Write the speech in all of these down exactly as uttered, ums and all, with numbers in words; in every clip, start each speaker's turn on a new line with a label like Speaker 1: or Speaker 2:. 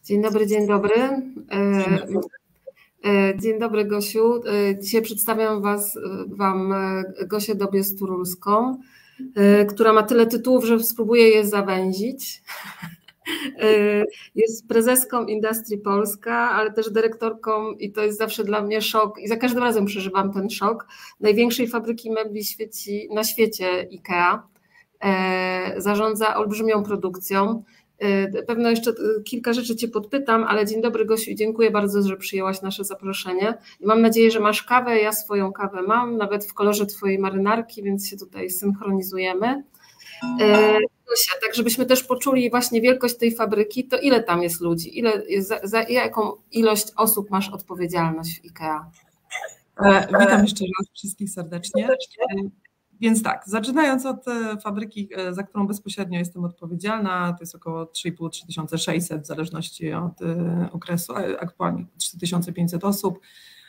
Speaker 1: Dzień dobry, dzień dobry.
Speaker 2: Dzień dobry.
Speaker 1: Dzień dobry, Gosiu. Dzisiaj przedstawiam was, Wam Gosię Dobies-Turulską, która ma tyle tytułów, że spróbuję je zawęzić. Jest prezeską Industry Polska, ale też dyrektorką, i to jest zawsze dla mnie szok, i za każdym razem przeżywam ten szok, największej fabryki mebli świeci, na świecie IKEA. Zarządza olbrzymią produkcją. Pewno jeszcze kilka rzeczy Cię podpytam, ale dzień dobry, Gosiu, i dziękuję bardzo, że przyjęłaś nasze zaproszenie. I mam nadzieję, że masz kawę, ja swoją kawę mam, nawet w kolorze Twojej marynarki, więc się tutaj synchronizujemy. Gosia, tak żebyśmy też poczuli właśnie wielkość tej fabryki, to ile tam jest ludzi? Ile, za, za jaką ilość osób masz odpowiedzialność w IKEA?
Speaker 2: Witam jeszcze raz wszystkich serdecznie. Więc tak, zaczynając od fabryki, za którą bezpośrednio jestem odpowiedzialna, to jest około trzy i pół do trzy tysiące sześćset w zależności od okresu, aktualnie trzy tysiące pięćset osób.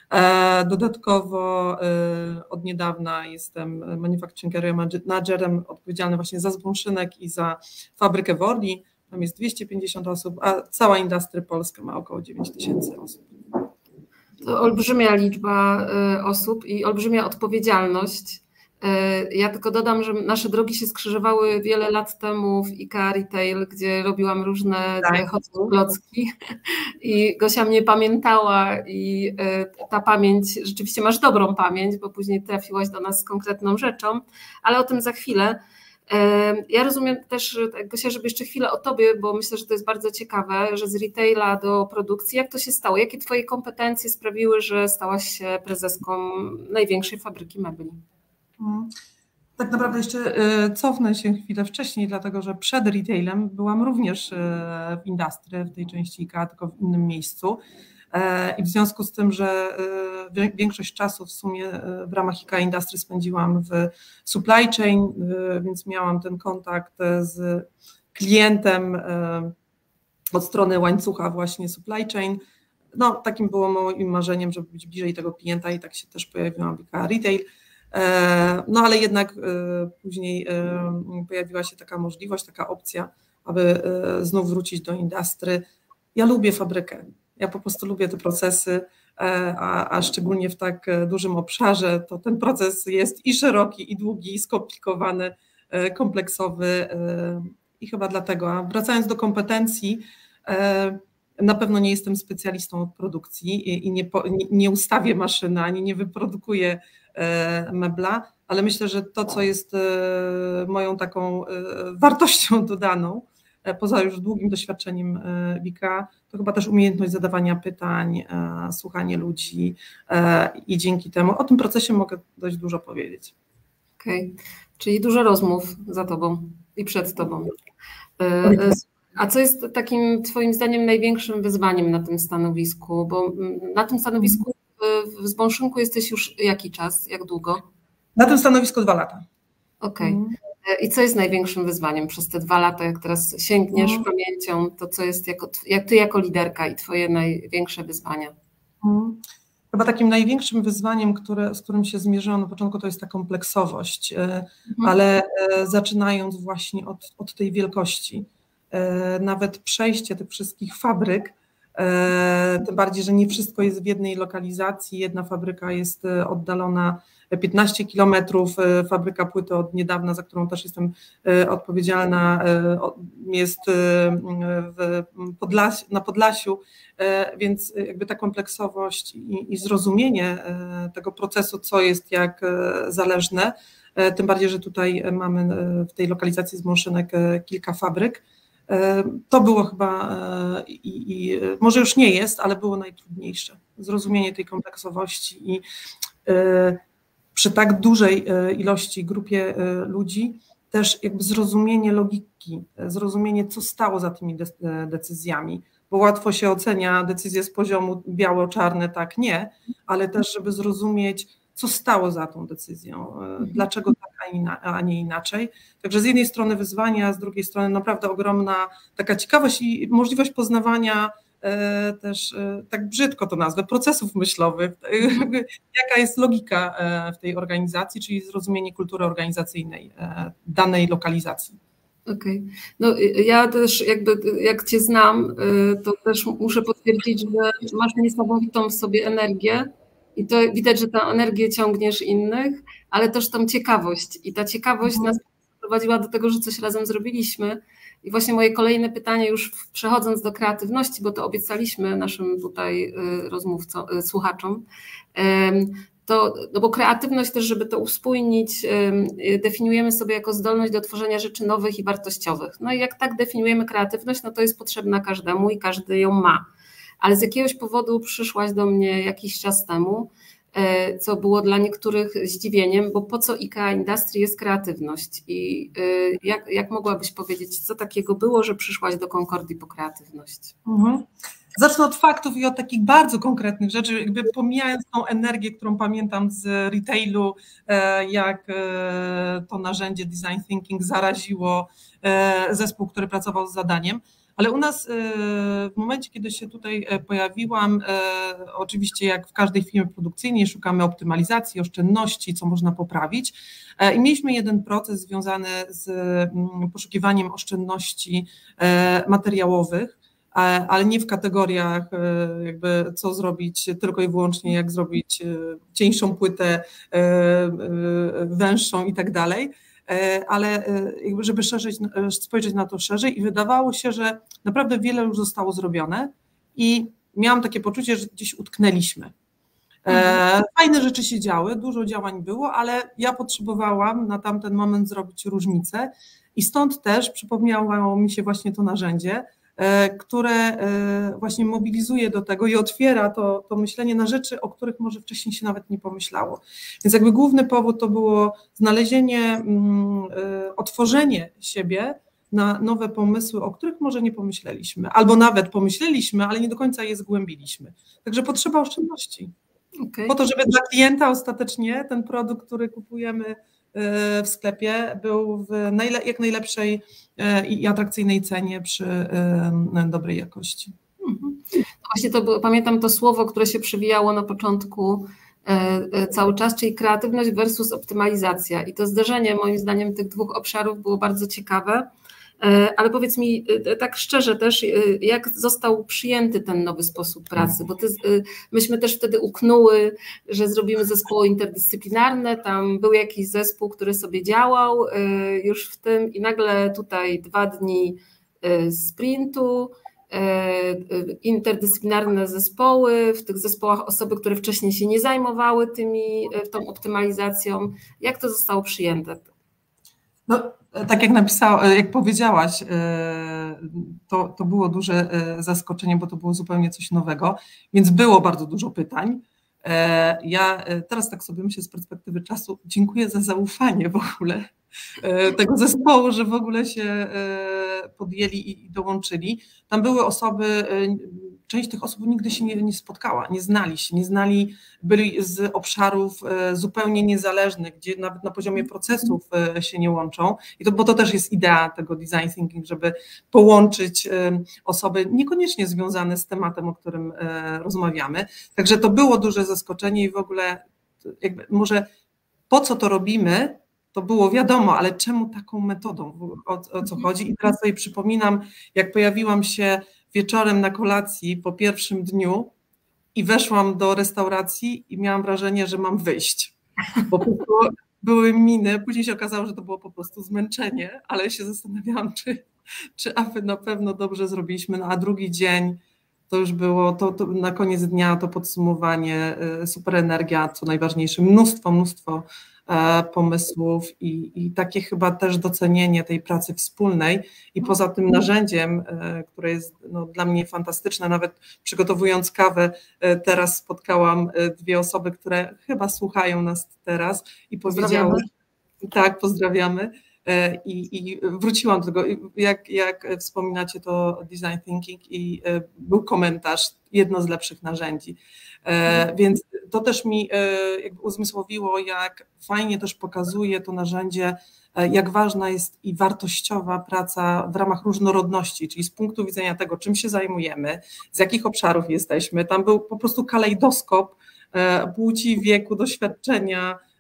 Speaker 2: Dodatkowo od niedawna jestem manufacturing area managerem odpowiedzialnym właśnie za zbąszynek i za fabrykę w Orli. Tam jest dwieście pięćdziesiąt osób, a cała Industry Polska ma około dziewięć tysięcy osób.
Speaker 1: To olbrzymia liczba osób i olbrzymia odpowiedzialność. Ja tylko dodam, że nasze drogi się skrzyżowały wiele lat temu w IKEA Retail, gdzie robiłam różne
Speaker 2: tak.
Speaker 1: klocki i Gosia mnie pamiętała i ta pamięć, rzeczywiście masz dobrą pamięć, bo później trafiłaś do nas z konkretną rzeczą, ale o tym za chwilę. Ja rozumiem też, Gosia, żeby jeszcze chwilę o Tobie, bo myślę, że to jest bardzo ciekawe, że z retaila do produkcji, jak to się stało? Jakie Twoje kompetencje sprawiły, że stałaś się prezeską największej fabryki mebli?
Speaker 2: Tak naprawdę jeszcze cofnę się chwilę wcześniej, dlatego że przed retailem byłam również w Industry, w tej części IKEA, tylko w innym miejscu. I w związku z tym, że większość czasu w sumie w ramach IKEA Industry spędziłam w supply chain, więc miałam ten kontakt z klientem od strony łańcucha właśnie supply chain. No, takim było moim marzeniem, żeby być bliżej tego klienta, i tak się też pojawiłam w IKEA Retail. No ale jednak później pojawiła się taka możliwość, taka opcja, aby znów wrócić do Industry. Ja lubię fabrykę, ja po prostu lubię te procesy, a, a szczególnie w tak dużym obszarze, to ten proces jest i szeroki, i długi, i skomplikowany, kompleksowy, i chyba dlatego. A wracając do kompetencji, na pewno nie jestem specjalistą od produkcji i nie, nie ustawię maszyny, ani nie wyprodukuję mebla, ale myślę, że to, co jest moją taką wartością dodaną, poza już długim doświadczeniem w IKEA, to chyba też umiejętność zadawania pytań, słuchanie ludzi, i dzięki temu o tym procesie mogę dość dużo powiedzieć.
Speaker 1: Okej, okay. Czyli dużo rozmów za Tobą i przed Tobą. A co jest takim Twoim zdaniem największym wyzwaniem na tym stanowisku? Bo na tym stanowisku w Zbąszynku jesteś już jaki czas, jak długo?
Speaker 2: Na tym stanowisku dwa lata.
Speaker 1: Okej. Okay. I co jest największym wyzwaniem przez te dwa lata, jak teraz sięgniesz mm. pamięcią, to co jest jako, jak Ty jako liderka i Twoje największe wyzwania?
Speaker 2: Mm. Chyba takim największym wyzwaniem, które, z którym się zmierzyłam na początku, to jest ta kompleksowość, mm. ale zaczynając właśnie od, od tej wielkości. Nawet przejście tych wszystkich fabryk, tym bardziej, że nie wszystko jest w jednej lokalizacji. Jedna fabryka jest oddalona piętnaście kilometrów, fabryka płyty od niedawna, za którą też jestem odpowiedzialna, jest w Podlas- na Podlasiu, więc jakby ta kompleksowość i, i zrozumienie tego procesu, co jest jak zależne, tym bardziej, że tutaj mamy w tej lokalizacji Zbąszynek kilka fabryk. To było chyba, i, i może już nie jest, ale było najtrudniejsze. Zrozumienie tej kompleksowości i przy tak dużej ilości, grupie ludzi też jakby zrozumienie logiki, zrozumienie, co stało za tymi decyzjami, bo łatwo się ocenia decyzje z poziomu biało-czarne, tak, nie, ale też żeby zrozumieć, co stało za tą decyzją, dlaczego tak, a nie inaczej. Także z jednej strony wyzwania, a z drugiej strony naprawdę ogromna taka ciekawość i możliwość poznawania też, tak brzydko to nazwę, procesów myślowych, jaka jest logika w tej organizacji, czyli zrozumienie kultury organizacyjnej danej lokalizacji.
Speaker 1: Okej. Okay. No ja też jakby, jak Cię znam, to też muszę potwierdzić, że masz niesamowitą w sobie energię i to widać, że tę energię ciągniesz innych, ale też tą ciekawość i ta ciekawość mhm. nas prowadziła do tego, że coś razem zrobiliśmy. I właśnie moje kolejne pytanie, już przechodząc do kreatywności, bo to obiecaliśmy naszym tutaj rozmówcom, słuchaczom, to, no bo kreatywność też, żeby to uspójnić, definiujemy sobie jako zdolność do tworzenia rzeczy nowych i wartościowych. No i jak tak definiujemy kreatywność, no to jest potrzebna każdemu i każdy ją ma. Ale z jakiegoś powodu przyszłaś do mnie jakiś czas temu, co było dla niektórych zdziwieniem, bo po co IKEA Industry jest kreatywność? I jak, jak mogłabyś powiedzieć, co takiego było, że przyszłaś do Concordii po kreatywność?
Speaker 2: Mhm. Zacznę od faktów i od takich bardzo konkretnych rzeczy, jakby pomijając tą energię, którą pamiętam z retailu, jak to narzędzie design thinking zaraziło zespół, który pracował z zadaniem. Ale u nas w momencie, kiedy się tutaj pojawiłam, oczywiście jak w każdej firmie produkcyjnej szukamy optymalizacji, oszczędności, co można poprawić i mieliśmy jeden proces związany z poszukiwaniem oszczędności materiałowych, ale nie w kategoriach jakby co zrobić tylko i wyłącznie jak zrobić cieńszą płytę, węższą i tak dalej, ale jakby żeby szerzej, spojrzeć na to szerzej i wydawało się, że naprawdę wiele już zostało zrobione i miałam takie poczucie, że gdzieś utknęliśmy. Mhm. Fajne rzeczy się działy, dużo działań było, ale ja potrzebowałam na tamten moment zrobić różnicę i stąd też przypomniało mi się właśnie to narzędzie, które właśnie mobilizuje do tego i otwiera to, to myślenie na rzeczy, o których może wcześniej się nawet nie pomyślało. Więc jakby główny powód to było znalezienie, otworzenie siebie na nowe pomysły, o których może nie pomyśleliśmy, albo nawet pomyśleliśmy, ale nie do końca je zgłębiliśmy. Także potrzeba oszczędności. Okay. Po to, żeby dla klienta ostatecznie ten produkt, który kupujemy w sklepie, był w najle- jak najlepszej i atrakcyjnej cenie przy dobrej jakości.
Speaker 1: Mhm. Właśnie to było, pamiętam to słowo, które się przewijało na początku cały czas, czyli kreatywność versus optymalizacja. I to zderzenie moim zdaniem tych dwóch obszarów było bardzo ciekawe. Ale powiedz mi tak szczerze też, jak został przyjęty ten nowy sposób pracy, bo ty, myśmy też wtedy uknęły, że zrobimy zespoły interdyscyplinarne, tam był jakiś zespół, który sobie działał już w tym i nagle tutaj dwa dni sprintu, interdyscyplinarne zespoły, w tych zespołach osoby, które wcześniej się nie zajmowały tymi, tą optymalizacją. Jak to zostało przyjęte?
Speaker 2: No, tak jak napisała, jak powiedziałaś, to, to było duże zaskoczenie, bo to było zupełnie coś nowego, więc było bardzo dużo pytań. Ja teraz tak sobie myślę z perspektywy czasu, dziękuję za zaufanie w ogóle tego zespołu, że w ogóle się podjęli i dołączyli. Tam były osoby, część tych osób nigdy się nie, nie spotkała, nie znali się, nie znali, byli z obszarów zupełnie niezależnych, gdzie nawet na poziomie procesów się nie łączą. I to, bo to też jest idea tego design thinking, żeby połączyć osoby niekoniecznie związane z tematem, o którym rozmawiamy. Także to było duże zaskoczenie i w ogóle jakby może po co to robimy, to było wiadomo, ale czemu taką metodą, o, o co chodzi? I teraz sobie przypominam, jak pojawiłam się wieczorem na kolacji po pierwszym dniu i weszłam do restauracji i miałam wrażenie, że mam wyjść, bo po prostu były miny, później się okazało, że to było po prostu zmęczenie, ale się zastanawiałam, czy, czy aby na pewno dobrze zrobiliśmy, no a drugi dzień to już było, to, to na koniec dnia to podsumowanie, super energia, co najważniejsze, mnóstwo, mnóstwo pomysłów i, i takie chyba też docenienie tej pracy wspólnej i poza tym narzędziem, które jest no, dla mnie fantastyczne, nawet przygotowując kawę teraz spotkałam dwie osoby, które chyba słuchają nas teraz i powiedziały, tak, pozdrawiamy i, i wróciłam do tego, jak, jak wspominacie to design thinking i był komentarz, jedno z lepszych narzędzi. Więc to też mi jakby uzmysłowiło, jak fajnie też pokazuje to narzędzie, jak ważna jest i wartościowa praca w ramach różnorodności, czyli z punktu widzenia tego, czym się zajmujemy, z jakich obszarów jesteśmy. Tam był po prostu kalejdoskop płci, wieku, doświadczenia,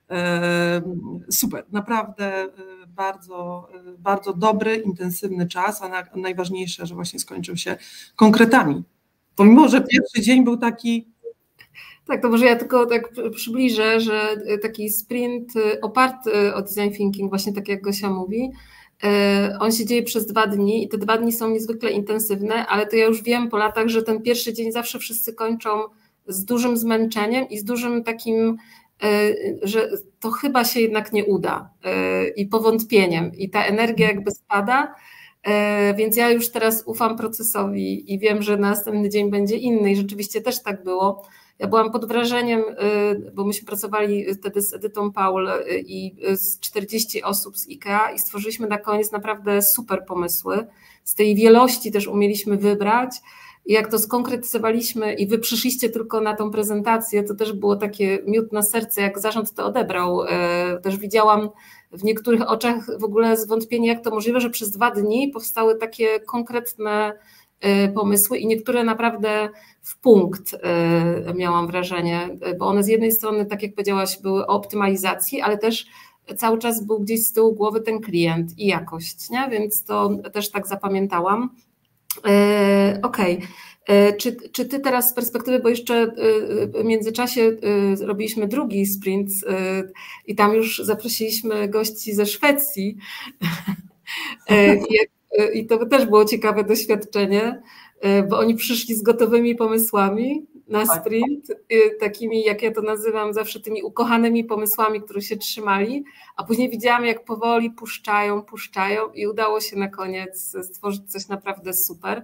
Speaker 2: Super, naprawdę bardzo, bardzo dobry, intensywny czas, a na, najważniejsze, że właśnie skończył się konkretami. Pomimo, że pierwszy dzień był taki...
Speaker 1: Tak, to może ja tylko tak przybliżę, że taki sprint oparty o design thinking, właśnie tak jak Gosia mówi, on się dzieje przez dwa dni i te dwa dni są niezwykle intensywne, ale to ja już wiem po latach, że ten pierwszy dzień zawsze wszyscy kończą z dużym zmęczeniem i z dużym takim, że to chyba się jednak nie uda i powątpieniem i ta energia jakby spada, więc ja już teraz ufam procesowi i wiem, że następny dzień będzie inny i rzeczywiście też tak było. Ja byłam pod wrażeniem, bo myśmy pracowali wtedy z Edytą Paul i z czterdziestu osób z IKEA i stworzyliśmy na koniec naprawdę super pomysły. Z tej wielości też umieliśmy wybrać. I jak to skonkretyzowaliśmy i wy przyszliście tylko na tą prezentację, to też było takie miód na serce, jak zarząd to odebrał. Też widziałam w niektórych oczach w ogóle zwątpienie, jak to możliwe, że przez dwa dni powstały takie konkretne pomysły i niektóre naprawdę w punkt miałam wrażenie, bo one z jednej strony, tak jak powiedziałaś, były o optymalizacji, ale też cały czas był gdzieś z tyłu głowy ten klient i jakość, nie? Więc to też tak zapamiętałam. Okej, okay. czy, czy ty teraz z perspektywy, bo jeszcze w międzyczasie robiliśmy drugi sprint i tam już zaprosiliśmy gości ze Szwecji i to też było ciekawe doświadczenie, bo oni przyszli z gotowymi pomysłami na sprint, takimi, jak ja to nazywam, zawsze tymi ukochanymi pomysłami, które się trzymali, a później widziałam, jak powoli puszczają, puszczają i udało się na koniec stworzyć coś naprawdę super.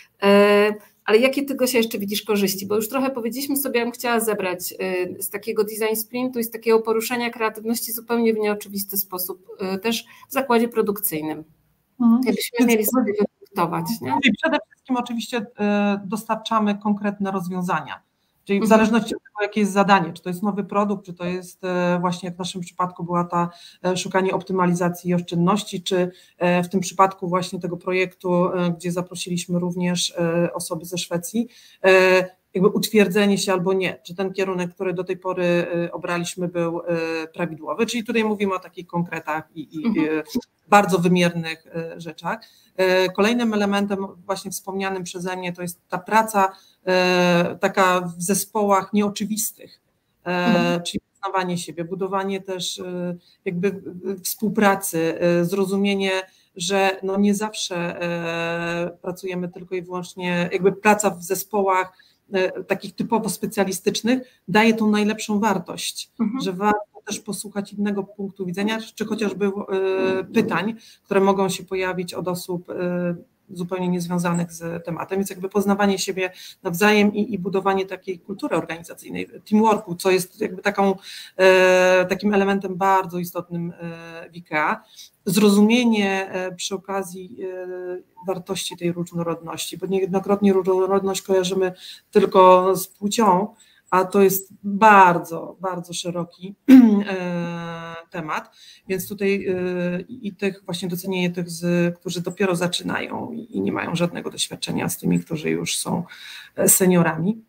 Speaker 1: Ale jakie ty, Gosia, jeszcze widzisz korzyści? Bo już trochę powiedzieliśmy sobie, ja bym chciała zebrać z takiego design sprintu i z takiego poruszenia kreatywności zupełnie w nieoczywisty sposób, też w zakładzie produkcyjnym. Mhm. Jakbyśmy mieli sobie wypunktować, nie?
Speaker 2: Przede wszystkim oczywiście dostarczamy konkretne rozwiązania, czyli w zależności od tego, jakie jest zadanie, czy to jest nowy produkt, czy to jest właśnie jak w naszym przypadku była ta szukanie optymalizacji i oszczędności, czy w tym przypadku właśnie tego projektu, gdzie zaprosiliśmy również osoby ze Szwecji, jakby utwierdzenie się albo nie, czy ten kierunek, który do tej pory obraliśmy, był prawidłowy, czyli tutaj mówimy o takich konkretach i, i mhm. bardzo wymiernych rzeczach. Kolejnym elementem właśnie wspomnianym przeze mnie to jest ta praca taka w zespołach nieoczywistych, mhm. czyli poznawanie siebie, budowanie też jakby współpracy, zrozumienie, że no nie zawsze pracujemy tylko i wyłącznie, jakby praca w zespołach takich typowo specjalistycznych daje tą najlepszą wartość, mhm. że warto też posłuchać innego punktu widzenia, czy chociażby pytań, które mogą się pojawić od osób zupełnie niezwiązanych z tematem, więc jakby poznawanie siebie nawzajem i, i budowanie takiej kultury organizacyjnej, teamworku, co jest jakby taką, takim elementem bardzo istotnym w IKEA. Zrozumienie przy okazji wartości tej różnorodności, bo niejednokrotnie różnorodność kojarzymy tylko z płcią, a to jest bardzo, bardzo szeroki temat, więc tutaj i tych właśnie docenienie tych, z, którzy dopiero zaczynają i nie mają żadnego doświadczenia z tymi, którzy już są seniorami.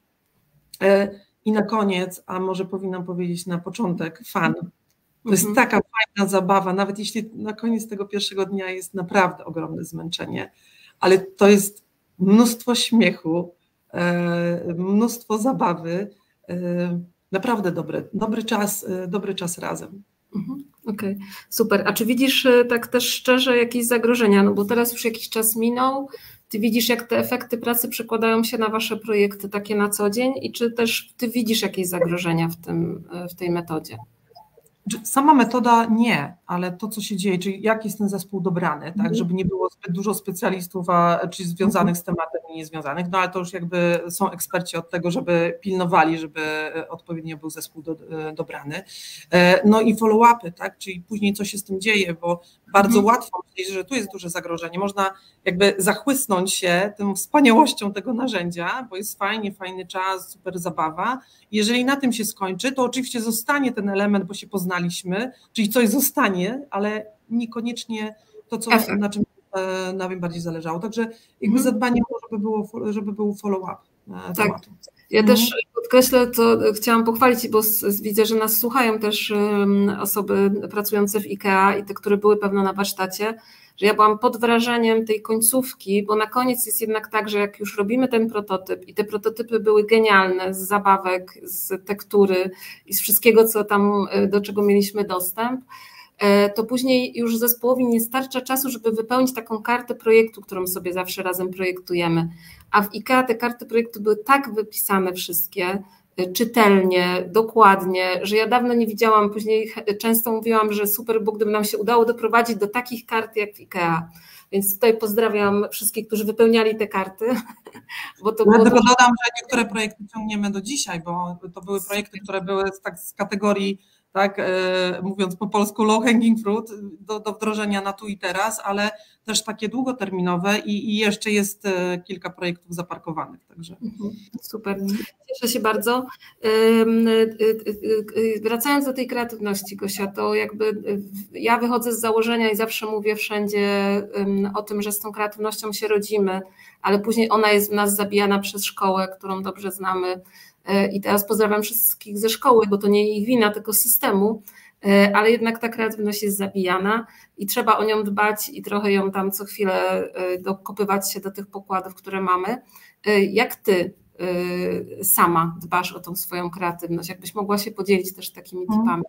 Speaker 2: I na koniec, a może powinnam powiedzieć na początek, fan. To jest taka fajna zabawa, nawet jeśli na koniec tego pierwszego dnia jest naprawdę ogromne zmęczenie, ale to jest mnóstwo śmiechu, mnóstwo zabawy, naprawdę dobry, dobry czas, dobry czas razem.
Speaker 1: Mhm, okej, okay. Super. A czy widzisz tak też szczerze jakieś zagrożenia? No bo teraz już jakiś czas minął, ty widzisz, jak te efekty pracy przekładają się na wasze projekty takie na co dzień i czy też ty widzisz jakieś zagrożenia w tym, w tej metodzie?
Speaker 2: Sama metoda nie, ale to, co się dzieje, czyli jak jest ten zespół dobrany, tak, żeby nie było zbyt dużo specjalistów, a, czy związanych z tematem i niezwiązanych, no ale to już jakby są eksperci od tego, żeby pilnowali, żeby odpowiednio był zespół do, dobrany. No i follow-upy, tak, czyli później co się z tym dzieje, bo bardzo mhm. łatwo myśleć, że tu jest duże zagrożenie, można jakby zachłysnąć się tą wspaniałością tego narzędzia, bo jest fajnie, fajny czas, super zabawa. Jeżeli na tym się skończy, to oczywiście zostanie ten element, bo się poznaliśmy, czyli coś zostanie, ale niekoniecznie to, co, na czym nam bardziej zależało. Także jakby mhm. zadbanie o to, żeby, było, żeby był follow-up
Speaker 1: tak. tematu. Ja mhm. też podkreślę, to chciałam pochwalić, bo widzę, że nas słuchają też osoby pracujące w IKEA i te, które były pewno na warsztacie, że ja byłam pod wrażeniem tej końcówki, bo na koniec jest jednak tak, że jak już robimy ten prototyp i te prototypy były genialne z zabawek, z tektury i z wszystkiego, co tam, do czego mieliśmy dostęp, to później już zespołowi nie starcza czasu, żeby wypełnić taką kartę projektu, którą sobie zawsze razem projektujemy. A w IKEA te karty projektu były tak wypisane wszystkie, czytelnie, dokładnie, że ja dawno nie widziałam, później często mówiłam, że super, bo gdyby nam się udało doprowadzić do takich kart jak w IKEA. Więc tutaj pozdrawiam wszystkich, którzy wypełniali te karty. Bo to
Speaker 2: ja
Speaker 1: było
Speaker 2: tylko
Speaker 1: dużo...
Speaker 2: dodam, że niektóre projekty ciągniemy do dzisiaj, bo to były projekty, które były z, tak, z kategorii, tak, e, mówiąc po polsku low hanging fruit, do, do wdrożenia na tu i teraz, ale też takie długoterminowe i, i jeszcze jest e, kilka projektów zaparkowanych. Także.
Speaker 1: Super, cieszę się bardzo. Wracając do tej kreatywności, Gosia, to jakby ja wychodzę z założenia i zawsze mówię wszędzie o tym, że z tą kreatywnością się rodzimy, ale później ona jest w nas zabijana przez szkołę, którą dobrze znamy. I teraz pozdrawiam wszystkich ze szkoły, bo to nie ich wina, tylko systemu, ale jednak ta kreatywność jest zabijana i trzeba o nią dbać i trochę ją tam co chwilę dokopywać się do tych pokładów, które mamy. Jak ty sama dbasz o tą swoją kreatywność? Jakbyś mogła się podzielić też takimi tipami?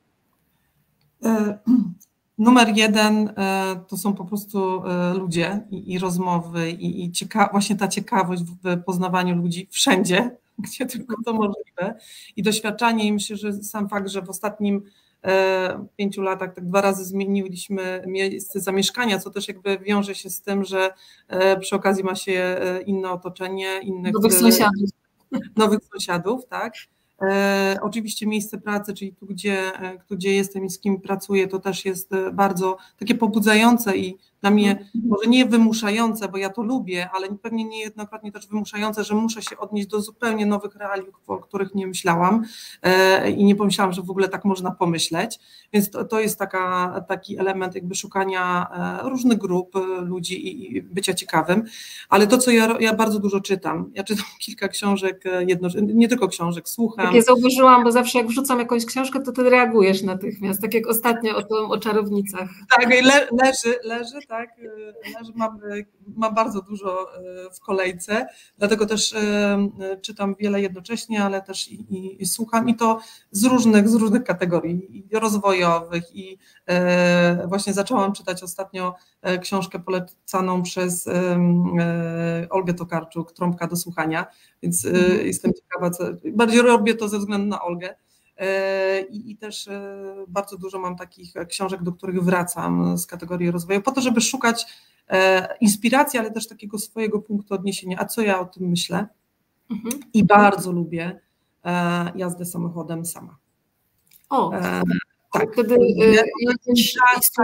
Speaker 2: Numer jeden to są po prostu ludzie i, i rozmowy i, i cieka- właśnie ta ciekawość w poznawaniu ludzi wszędzie, gdzie tylko to możliwe i doświadczanie i myślę, że sam fakt, że w ostatnim e, pięciu latach tak dwa razy zmieniliśmy miejsce zamieszkania, co też jakby wiąże się z tym, że e, przy okazji ma się inne otoczenie, innych
Speaker 1: nowych sąsiadów.
Speaker 2: Nowych sąsiadów, tak. E, oczywiście miejsce pracy, czyli tu, gdzie, gdzie jestem i z kim pracuję, to też jest bardzo takie pobudzające i dla mnie może nie wymuszające, bo ja to lubię, ale pewnie niejednokrotnie też wymuszające, że muszę się odnieść do zupełnie nowych realiów, o których nie myślałam e, i nie pomyślałam, że w ogóle tak można pomyśleć, więc to, to jest taka, taki element jakby szukania e, różnych grup e, ludzi i, i bycia ciekawym, ale to, co ja, ja bardzo dużo czytam, ja czytam kilka książek, jedno, nie tylko książek, słucham.
Speaker 1: Tak, ja zauważyłam, bo zawsze jak wrzucam jakąś książkę, to ty reagujesz natychmiast, tak jak ostatnio o, to, o czarownicach.
Speaker 2: Tak, le, leży, leży, tak, leży, mam, mam bardzo dużo w kolejce, dlatego też czytam wiele jednocześnie, ale też i, i, i słucham i to z różnych, z różnych kategorii i rozwojowych i właśnie zaczęłam czytać ostatnio książkę polecaną przez Olgę Tokarczuk, Trąbka do słuchania, więc mhm. jestem ciekawa, co, bardziej robię to ze względu na Olgę. I, I też bardzo dużo mam takich książek, do których wracam z kategorii rozwoju, po to, żeby szukać inspiracji, ale też takiego swojego punktu odniesienia, a co ja o tym myślę. Mhm. I bardzo lubię jazdę samochodem sama.
Speaker 1: O,
Speaker 2: e, tak.
Speaker 1: Wtedy jedziesz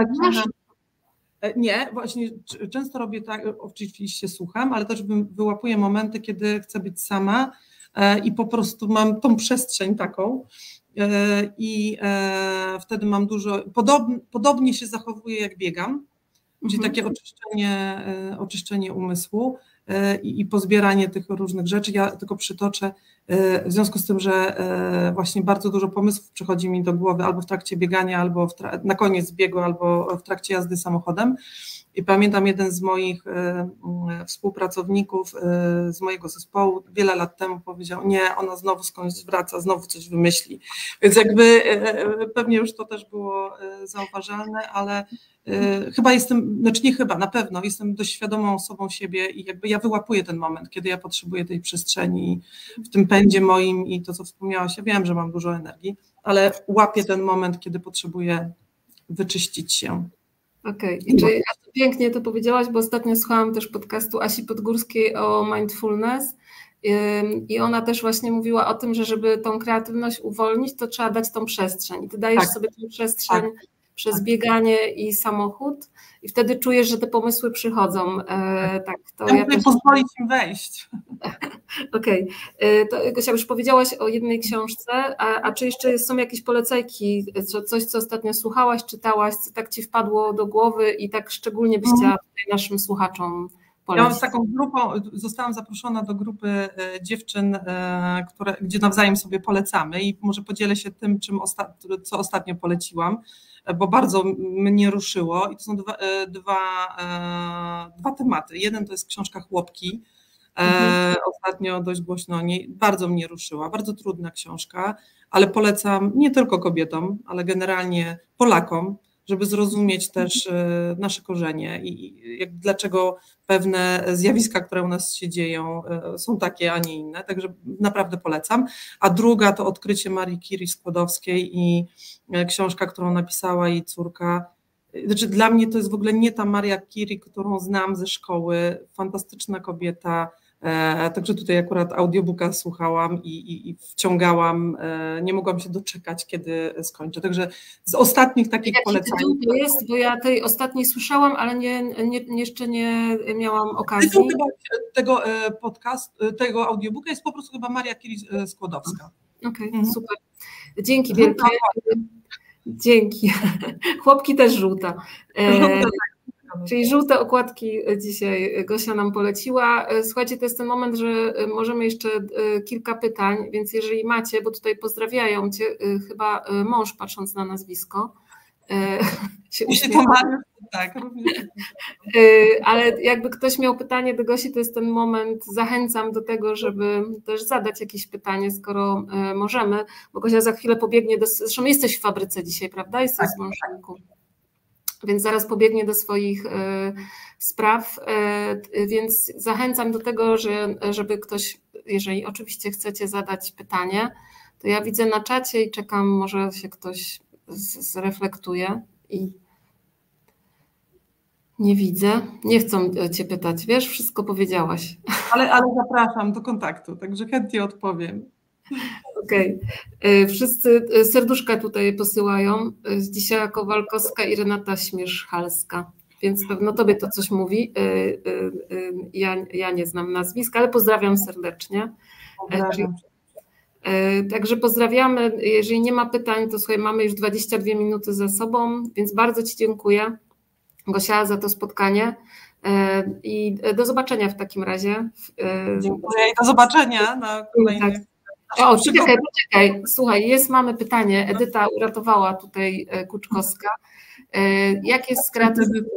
Speaker 2: Nie, właśnie często robię tak, oczywiście słucham, ale też wyłapuję momenty, kiedy chcę być sama i po prostu mam tą przestrzeń taką. I wtedy mam dużo, podobnie, podobnie się zachowuję jak biegam, czyli takie oczyszczenie, oczyszczenie umysłu i, i pozbieranie tych różnych rzeczy. Ja tylko przytoczę, w związku z tym, że właśnie bardzo dużo pomysłów przychodzi mi do głowy albo w trakcie biegania, albo w tra- na koniec biegu, albo w trakcie jazdy samochodem. I pamiętam jeden z moich współpracowników z mojego zespołu wiele lat temu powiedział, nie, ona znowu skądś wraca, znowu coś wymyśli. Więc jakby pewnie już to też było zauważalne, ale chyba jestem, znaczy nie chyba, na pewno jestem dość świadomą osobą siebie i jakby ja wyłapuję ten moment, kiedy ja potrzebuję tej przestrzeni w tym pędzie moim i to, co wspomniałaś, ja wiem, że mam dużo energii, ale łapię ten moment, kiedy potrzebuję wyczyścić się.
Speaker 1: Okej, okay. Pięknie to powiedziałaś, bo ostatnio słuchałam też podcastu Asi Podgórskiej o mindfulness i ona też właśnie mówiła o tym, że żeby tą kreatywność uwolnić, to trzeba dać tą przestrzeń i ty dajesz tak. sobie tę przestrzeń tak. przez tak. bieganie i samochód i wtedy czujesz, że te pomysły przychodzą. E, tak, to
Speaker 2: ja ja też... pozwolić im wejść.
Speaker 1: Okej, okay. To Gosia, już powiedziałaś o jednej książce, a, a czy jeszcze są jakieś polecajki, coś, co ostatnio słuchałaś, czytałaś, co tak ci wpadło do głowy i tak szczególnie byś chciała tutaj naszym słuchaczom polecić?
Speaker 2: Ja mam z taką grupą, zostałam zaproszona do grupy dziewczyn, które, gdzie nawzajem sobie polecamy i może podzielę się tym, czym osta co ostatnio poleciłam, bo bardzo mnie ruszyło i to są dwa, dwa, dwa tematy. Jeden to jest książka Chłopki, mhm. Ostatnio dość głośno o niej, bardzo mnie ruszyła, bardzo trudna książka, ale polecam nie tylko kobietom, ale generalnie Polakom, żeby zrozumieć też nasze korzenie i jak, dlaczego pewne zjawiska, które u nas się dzieją, są takie, a nie inne, także naprawdę polecam. A druga to Odkrycie Marii Curie Skłodowskiej i książka, którą napisała jej córka. Znaczy, dla mnie to jest w ogóle nie ta Maria Curie, którą znam ze szkoły, fantastyczna kobieta. E, także tutaj akurat audiobooka słuchałam i, i, i wciągałam, e, nie mogłam się doczekać, kiedy skończę. Także z ostatnich takich
Speaker 1: Jaki
Speaker 2: polecań.
Speaker 1: tytuł to jest, bo ja tej ostatniej słyszałam, ale nie, nie, jeszcze nie miałam okazji.
Speaker 2: Tytuł tego podcastu, tego audiobooka jest po prostu chyba Maria Curie Skłodowska.
Speaker 1: Okej, okay, mhm. Super. Dzięki wielkie. Dzięki. Chłopki też żółta. E, Czyli żółte okładki dzisiaj Gosia nam poleciła. Słuchajcie, to jest ten moment, że możemy jeszcze kilka pytań, więc jeżeli macie, bo tutaj pozdrawiają Cię chyba mąż, patrząc na nazwisko. Się
Speaker 2: uśmiecha. Tak, również.
Speaker 1: Ale jakby ktoś miał pytanie do Gosi, to jest ten moment, zachęcam do tego, żeby też zadać jakieś pytanie, skoro możemy, bo Gosia za chwilę pobiegnie do... Zresztą jesteś w fabryce dzisiaj, prawda? Jesteś z mążynką. Więc zaraz pobiegnie do swoich y, spraw, y, więc zachęcam do tego, że, żeby ktoś, jeżeli oczywiście chcecie zadać pytanie, to ja widzę na czacie i czekam, może się ktoś z, zreflektuje i nie widzę, nie chcą Cię pytać, wiesz, wszystko powiedziałaś.
Speaker 2: Ale, ale zapraszam do kontaktu, także chętnie odpowiem.
Speaker 1: Okej. Okay. Wszyscy serduszka tutaj posyłają. Zdzisia Kowalkowska i Renata Śmierz-Halska, więc pewno Tobie to coś mówi. Ja, ja nie znam nazwiska, ale pozdrawiam serdecznie.
Speaker 2: Pozdrawiam.
Speaker 1: Także pozdrawiamy. Jeżeli nie ma pytań, to słuchaj, mamy już dwadzieścia dwie minuty za sobą, więc bardzo Ci dziękuję, Gosia, za to spotkanie. I do zobaczenia w takim razie.
Speaker 2: Dziękuję i do zobaczenia na kolejnych.
Speaker 1: Tak. O, czekaj, poczekaj, słuchaj, jest, mamy pytanie, Edyta uratowała tutaj Kuczkowska. Jak jest z kreatywnością,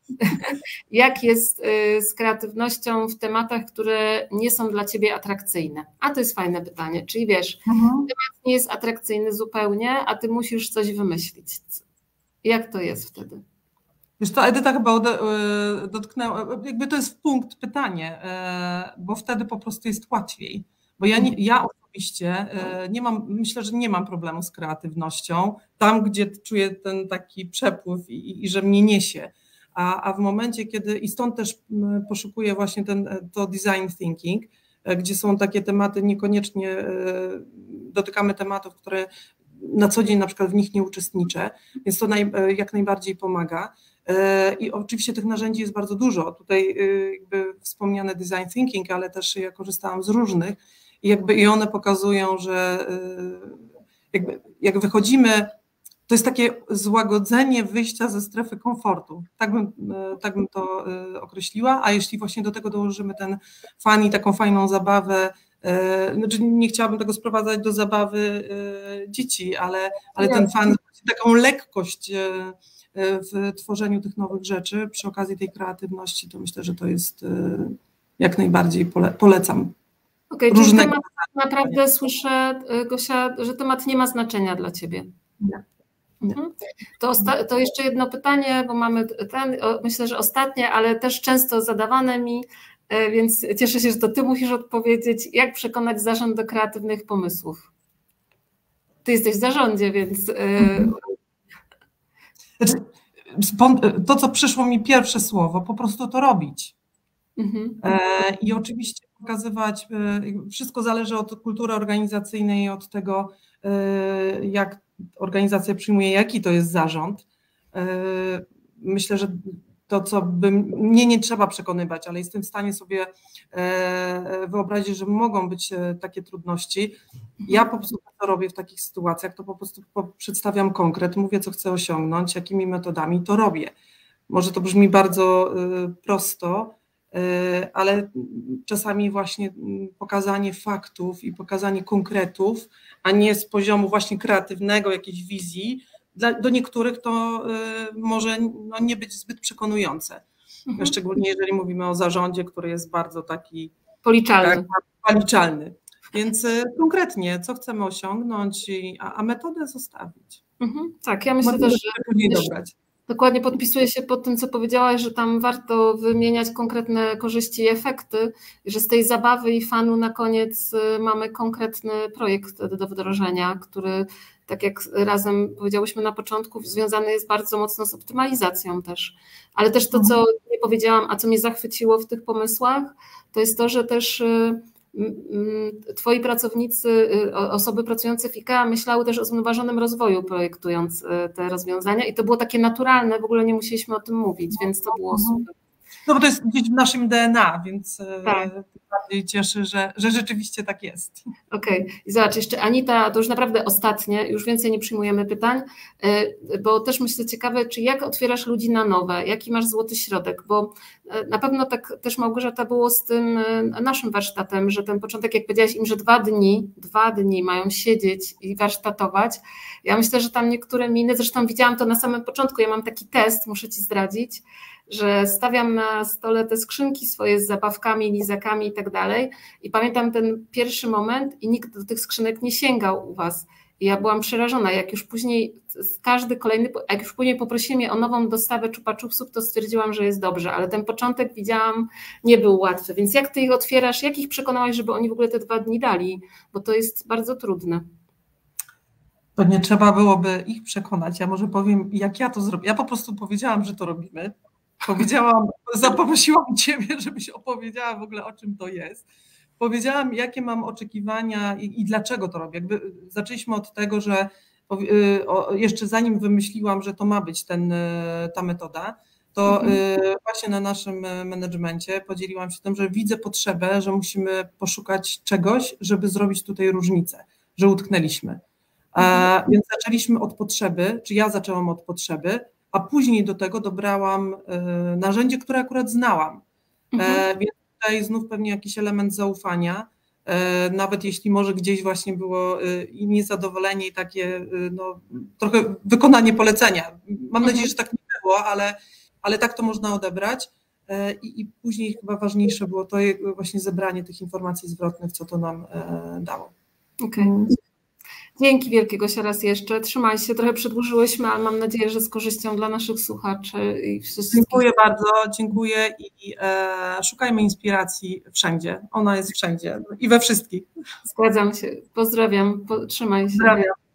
Speaker 1: jak jest z kreatywnością w tematach, które nie są dla Ciebie atrakcyjne? A to jest fajne pytanie, czyli wiesz, mhm. temat nie jest atrakcyjny zupełnie, a Ty musisz coś wymyślić. Jak to jest wtedy?
Speaker 2: Wiesz, to Edyta chyba dotknęła, jakby to jest punkt, pytanie, bo wtedy po prostu jest łatwiej. Bo ja, nie, ja oczywiście nie mam, myślę, że nie mam problemu z kreatywnością, tam gdzie czuję ten taki przepływ i, i że mnie niesie. A, a w momencie, kiedy, i stąd też poszukuję właśnie ten, to design thinking, gdzie są takie tematy, niekoniecznie dotykamy tematów, które na co dzień na przykład w nich nie uczestniczę, więc to naj, jak najbardziej pomaga. I oczywiście tych narzędzi jest bardzo dużo. Tutaj jakby wspomniane design thinking, ale też ja korzystałam z różnych i jakby i one pokazują, że jakby jak wychodzimy, to jest takie złagodzenie wyjścia ze strefy komfortu. Tak bym, tak bym to określiła, a jeśli właśnie do tego dołożymy ten fun i taką fajną zabawę, znaczy nie chciałabym tego sprowadzać do zabawy dzieci, ale, ale ten fun, taką lekkość w tworzeniu tych nowych rzeczy przy okazji tej kreatywności, to myślę, że to jest jak najbardziej pole, polecam.
Speaker 1: Okej, okay, czyli temat naprawdę słyszę, Gosia, że temat nie ma znaczenia dla Ciebie.
Speaker 2: Nie. Nie.
Speaker 1: To, to jeszcze jedno pytanie, bo mamy ten, myślę, że ostatnie, ale też często zadawane mi, więc cieszę się, że to Ty musisz odpowiedzieć. Jak przekonać zarząd do kreatywnych pomysłów? Ty jesteś w zarządzie, więc...
Speaker 2: Znaczy, to, co przyszło mi pierwsze słowo, po prostu to robić. Mhm. I oczywiście pokazywać, wszystko zależy od kultury organizacyjnej, od tego, jak organizacja przyjmuje, jaki to jest zarząd. Myślę, że to, co bym, mnie nie trzeba przekonywać, ale jestem w stanie sobie wyobrazić, że mogą być takie trudności. Ja po prostu to robię w takich sytuacjach, to po prostu przedstawiam konkret, mówię, co chcę osiągnąć, jakimi metodami to robię. Może to brzmi bardzo prosto, ale czasami właśnie pokazanie faktów i pokazanie konkretów, a nie z poziomu właśnie kreatywnego, jakiejś wizji, dla, do niektórych to może no, nie być zbyt przekonujące. Mhm. Szczególnie jeżeli mówimy o zarządzie, który jest bardzo taki
Speaker 1: policzalny.
Speaker 2: Tak, policzalny. Więc konkretnie, co chcemy osiągnąć, a, a metodę zostawić.
Speaker 1: Mhm. Tak, ja myślę metodę też, że później dobrać. Dokładnie podpisuję się pod tym, co powiedziałaś, że tam warto wymieniać konkretne korzyści i efekty, że z tej zabawy i fanu na koniec mamy konkretny projekt do wdrożenia, który, tak jak razem powiedziałyśmy na początku, związany jest bardzo mocno z optymalizacją też. Ale też to, co nie powiedziałam, a co mnie zachwyciło w tych pomysłach, to jest to, że też twoi pracownicy, osoby pracujące w IKEA myślały też o zrównoważonym rozwoju, projektując te rozwiązania i to było takie naturalne, w ogóle nie musieliśmy o tym mówić, więc to było super.
Speaker 2: No bo to jest gdzieś w naszym D N A, więc tak. Bardziej cieszy, że, że rzeczywiście tak jest.
Speaker 1: Okej, okay. I zobacz, jeszcze Anita, to już naprawdę ostatnie, już więcej nie przyjmujemy pytań, bo też myślę ciekawe, czy jak otwierasz ludzi na nowe, jaki masz złoty środek, bo na pewno tak też Małgorzata było z tym naszym warsztatem, że ten początek, jak powiedziałaś im, że dwa dni, dwa dni mają siedzieć i warsztatować, ja myślę, że tam niektóre miny, zresztą widziałam to na samym początku, ja mam taki test, muszę Ci zdradzić, że stawiam na stole te skrzynki swoje z zabawkami, lizakami i tak dalej i pamiętam ten pierwszy moment i nikt do tych skrzynek nie sięgał u Was. I ja byłam przerażona, jak już później każdy kolejny, jak już później poprosili mnie o nową dostawę Chupa Chupsów, to stwierdziłam, że jest dobrze, ale ten początek widziałam nie był łatwy, więc jak Ty ich otwierasz, jak ich przekonałaś, żeby oni w ogóle te dwa dni dali, bo to jest bardzo trudne.
Speaker 2: To nie trzeba byłoby ich przekonać, ja może powiem, jak ja to zrobię, ja po prostu powiedziałam, że to robimy. Powiedziałam, zaprosiłam Ciebie, żebyś opowiedziała w ogóle, o czym to jest. Powiedziałam, jakie mam oczekiwania i, i dlaczego to robię. Jakby zaczęliśmy od tego, że o, jeszcze zanim wymyśliłam, że to ma być ten, ta metoda, to mhm. właśnie na naszym menedżmencie podzieliłam się tym, że widzę potrzebę, że musimy poszukać czegoś, żeby zrobić tutaj różnicę, że utknęliśmy. A, więc zaczęliśmy od potrzeby, czy ja zaczęłam od potrzeby, a później do tego dobrałam y, narzędzie, które akurat znałam. Mhm. E, więc tutaj znów pewnie jakiś element zaufania, e, nawet jeśli może gdzieś właśnie było y, i niezadowolenie i takie y, no, trochę wykonanie polecenia. Mam mhm. nadzieję, że tak nie było, ale, ale tak to można odebrać. E, i, I później chyba ważniejsze było to właśnie zebranie tych informacji zwrotnych, co to nam e, dało.
Speaker 1: Okej. Okay. Dzięki wielkie, Gosia, raz jeszcze. Trzymaj się, trochę przedłużyłyśmy, ale mam nadzieję, że z korzyścią dla naszych słuchaczy i wszystkich.
Speaker 2: Dziękuję bardzo, dziękuję i e, szukajmy inspiracji wszędzie. Ona jest wszędzie i we wszystkich.
Speaker 1: Zgadzam się. Pozdrawiam, po, trzymaj się.
Speaker 2: Pozdrawiam.